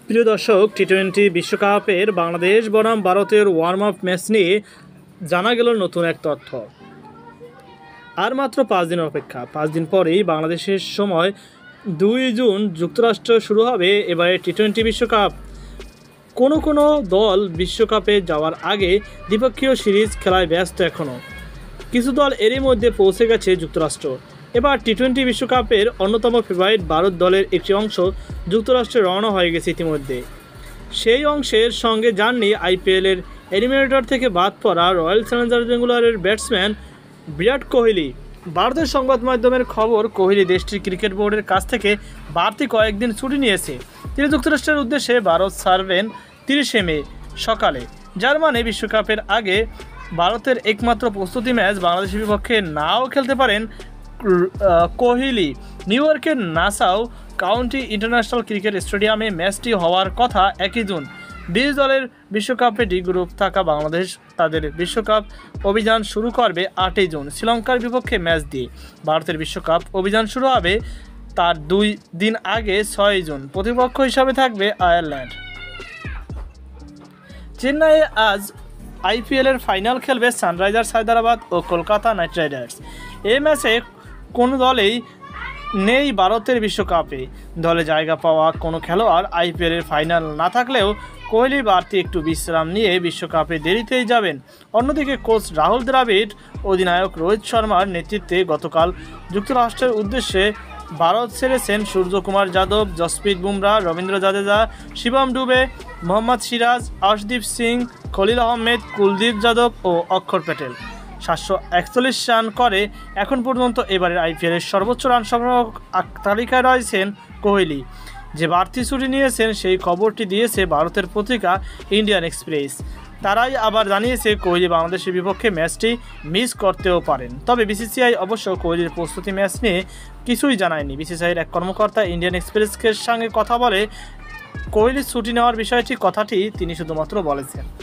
প্রিয় দর্শক, টি-20 বিশ্বকাপের বাংলাদেশ বনাম ভারতের ওয়ার্ম আপ ম্যাচ নিয়ে জানা গেল নতুন এক তথ্য। আর মাত্র 5 দিন অপেক্ষা। 5 দিন পরেই বাংলাদেশের সময় 2 জুন যুক্তরাষ্ট্র শুরু হবে এবারে টি-20 বিশ্বকাপ। কোনো দল বিশ্বকাপে যাওয়ার আগে দ্বিপক্ষীয় সিরিজ খেলায় ব্যস্ত এখনও। কিছু দল এরই মধ্যে পৌঁছে গেছে যুক্তরাষ্ট্র। এবার টি-20 বিশ্বকাপের অন্যতম ফেভারিট ভারত দলের একটি অংশ যুক্তরাষ্ট্রে রওনা হয়ে গেছে ইতিমধ্যে। সেই অংশের সঙ্গে যাননি আইপিএলের এলিমিনেটর থেকে বাদ পড়া রয়্যাল চ্যালেঞ্জার্স বেঙ্গালুরুর ব্যাটসম্যান বিরাট কোহলি। ভারতের সংবাদ মাধ্যমের খবর, কোহলি দেশটির ক্রিকেট বোর্ডের কাছ থেকে বাড়তি কয়েকদিন ছুটি নিয়েছে। তিনি যুক্তরাষ্ট্রের উদ্দেশ্যে ভারত ছাড়বেন 30 মে সকালে, যার মানে বিশ্বকাপের আগে ভারতের একমাত্র প্রস্তুতি ম্যাচ বাংলাদেশের বিপক্ষে নাও খেলতে পারেন কোহলি। নিউ ইয়র্কের নাসাউ কাউন্টি ইন্টারন্যাশনাল ক্রিকেট স্টেডিয়ামে ম্যাচটি হওয়ার কথা 1 জুন। 20 দলের বিশ্বকাপে ডি গ্রুপ থাকা বাংলাদেশ তাদের বিশ্বকাপ অভিযান শুরু করবে 8 জুন শ্রীলঙ্কার বিপক্ষে ম্যাচ দিয়ে। ভারতের বিশ্বকাপ অভিযান শুরু হবে তার 2 দিন আগে 6 জুন। প্রতিপক্ষ হিসাবে থাকবে আয়ারল্যান্ড। চেন্নাইয়ে আজ আইপিএলের ফাইনাল খেলবে সানরাইজার্স হায়দ্রাবাদ ও কলকাতা নাইট রাইডার্স। এই ম্যাচে কোনো দলেই নেই ভারতের বিশ্বকাপে। দলে জায়গা পাওয়া কোনো খেলোয়াড় আইপিএলের ফাইনাল না থাকলেও কোহলি বাড়তি একটু বিশ্রাম নিয়ে বিশ্বকাপে দেরিতেই যাবেন। অন্যদিকে কোচ রাহুল দ্রাবিড়, অধিনায়ক রোহিত শর্মার নেতৃত্বে গতকাল যুক্তরাষ্ট্রের উদ্দেশ্যে ভারত ছেড়েছেন সূর্যকুমার যাদব, জসপ্রীত বুমরা, রবীন্দ্র জাদেজা, শিবম ডুবে, মোহাম্মদ সিরাজ, আশদীপ সিং, খলিল আহমেদ, কুলদীপ যাদব ও অক্ষর প্যাটেল। 741 রান করে এখন পর্যন্ত এবারের আইপিএলের সর্বোচ্চ রান সংগ্রহ তালিকায় রয়েছেন কোহলি। যে বাড়তি ছুটি নিয়েছেন সেই খবরটি দিয়েছে ভারতের পত্রিকা ইন্ডিয়ান এক্সপ্রেস। তারাই আবার জানিয়েছে কোহলি বাংলাদেশের বিপক্ষে ম্যাচটি মিস করতেও পারেন। তবে বিসিসিআই অবশ্য কোহলির প্রস্তুতি ম্যাচ নিয়ে কিছুই জানায়নি। বিসিসিআইয়ের এক কর্মকর্তা ইন্ডিয়ান এক্সপ্রেসের সঙ্গে কথা বলে কোহলির ছুটি নেওয়ার কথাটি তিনি শুধুমাত্র বলেছেন।